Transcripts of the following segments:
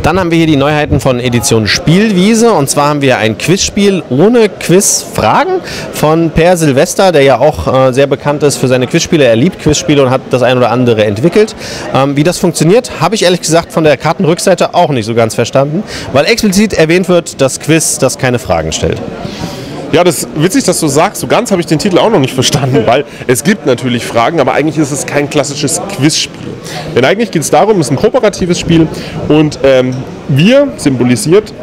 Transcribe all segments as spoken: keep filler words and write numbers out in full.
Dann haben wir hier die Neuheiten von Edition Spielwiese, und zwar haben wir ein Quizspiel ohne Quizfragen von Per Silvester, der ja auch äh, sehr bekannt ist für seine Quizspiele. Er liebt Quizspiele und hat das ein oder andere entwickelt. Ähm, wie das funktioniert, habe ich ehrlich gesagt von der Kartenrückseite auch nicht so ganz verstanden, weil explizit erwähnt wird, das Quiz, das keine Fragen stellt. Ja, das ist witzig, dass du sagst. So ganz habe ich den Titel auch noch nicht verstanden, weil es gibt natürlich Fragen, aber eigentlich ist es kein klassisches Quizspiel. Denn eigentlich geht es darum, es ist ein kooperatives Spiel und ähm, wir, symbolisiert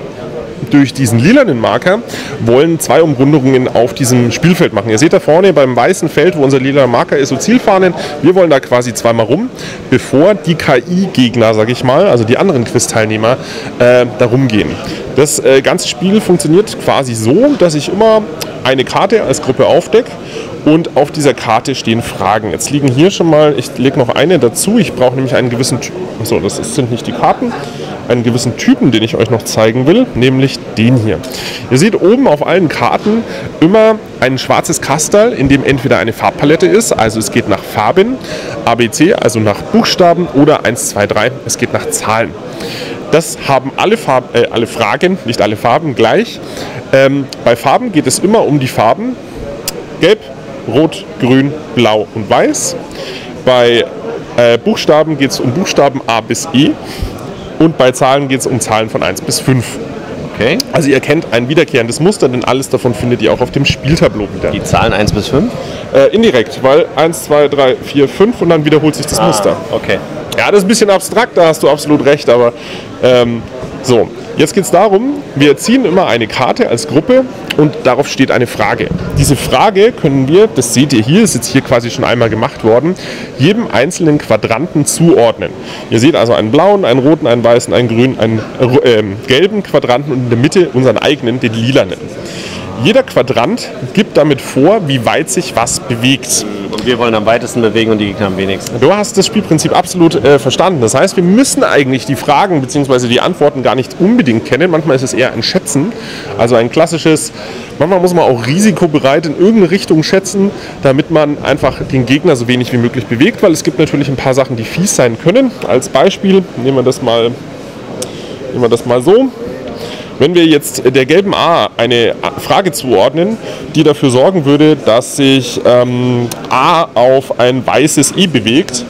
durch diesen lilanen Marker, wollen zwei Umrundungen auf diesem Spielfeld machen. Ihr seht da vorne beim weißen Feld, wo unser lilaner Marker ist, so Zielfahnen. Wir wollen da quasi zweimal rum, bevor die K I-Gegner, sage ich mal, also die anderen Quiz-Teilnehmer, äh, da rumgehen. Das äh, ganze Spiel funktioniert quasi so, dass ich immer eine Karte als Gruppe aufdecke und auf dieser Karte stehen Fragen. Jetzt liegen hier schon mal, ich lege noch eine dazu, ich brauche nämlich einen gewissen Typen, so, das sind nicht die Karten, einen gewissen Typen, den ich euch noch zeigen will, nämlich den hier. Ihr seht oben auf allen Karten immer ein schwarzes Kasterl, in dem entweder eine Farbpalette ist, also es geht nach Farben, A B C, also nach Buchstaben, oder eins, zwei, drei, es geht nach Zahlen. Das haben alle, Farb, äh, alle Fragen, nicht alle Farben gleich. Ähm, bei Farben geht es immer um die Farben Gelb, Rot, Grün, Blau und Weiß. Bei äh, Buchstaben geht es um Buchstaben A bis E. Und bei Zahlen geht es um Zahlen von eins bis fünf. Okay. Also ihr kennt ein wiederkehrendes Muster, denn alles davon findet ihr auch auf dem Spieltableau wieder. Die Zahlen eins bis fünf? Äh, indirekt, weil eins, zwei, drei, vier, fünf und dann wiederholt sich das ah, Muster. Okay. Ja, das ist ein bisschen abstrakt, da hast du absolut recht, aber ähm, so. Jetzt geht es darum, wir ziehen immer eine Karte als Gruppe und darauf steht eine Frage. Diese Frage können wir, das seht ihr hier, ist jetzt hier quasi schon einmal gemacht worden, jedem einzelnen Quadranten zuordnen. Ihr seht also einen blauen, einen roten, einen weißen, einen grünen, einen äh, gelben Quadranten und in der Mitte unseren eigenen, den lilanen. Jeder Quadrant gibt damit vor, wie weit sich was bewegt. Und wir wollen am weitesten bewegen und die Gegner am wenigsten. Du hast das Spielprinzip absolut äh, verstanden. Das heißt, wir müssen eigentlich die Fragen bzw. die Antworten gar nicht unbedingt kennen. Manchmal ist es eher ein Schätzen. Also ein klassisches, manchmal muss man auch risikobereit in irgendeine Richtung schätzen, damit man einfach den Gegner so wenig wie möglich bewegt. Weil es gibt natürlich ein paar Sachen, die fies sein können. Als Beispiel nehmen wir das mal, nehmen wir das mal so. Wenn wir jetzt der gelben A eine Frage zuordnen, die dafür sorgen würde, dass sich ähm, A auf ein weißes E bewegt,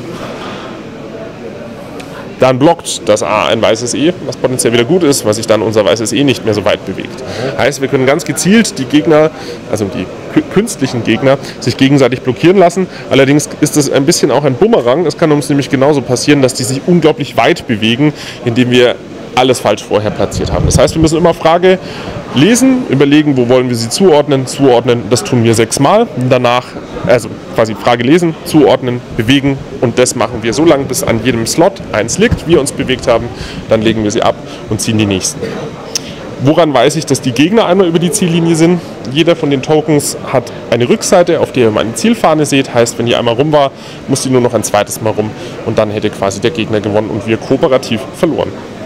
dann blockt das A ein weißes E, was potenziell wieder gut ist, weil sich dann unser weißes E nicht mehr so weit bewegt. Heißt, wir können ganz gezielt die Gegner, also die künstlichen Gegner, sich gegenseitig blockieren lassen. Allerdings ist das ein bisschen auch ein Bumerang. Es kann uns nämlich genauso passieren, dass die sich unglaublich weit bewegen, indem wir alles falsch vorher platziert haben. Das heißt, wir müssen immer Frage lesen, überlegen, wo wollen wir sie zuordnen, zuordnen, das tun wir sechsmal. Danach, also quasi Frage lesen, zuordnen, bewegen und das machen wir so lange, bis an jedem Slot eins liegt, wir uns bewegt haben, dann legen wir sie ab und ziehen die nächsten. Woran weiß ich, dass die Gegner einmal über die Ziellinie sind? Jeder von den Tokens hat eine Rückseite, auf der ihr mal eine Zielfahne seht. Heißt, wenn die einmal rum war, muss die nur noch ein zweites Mal rum und dann hätte quasi der Gegner gewonnen und wir kooperativ verloren.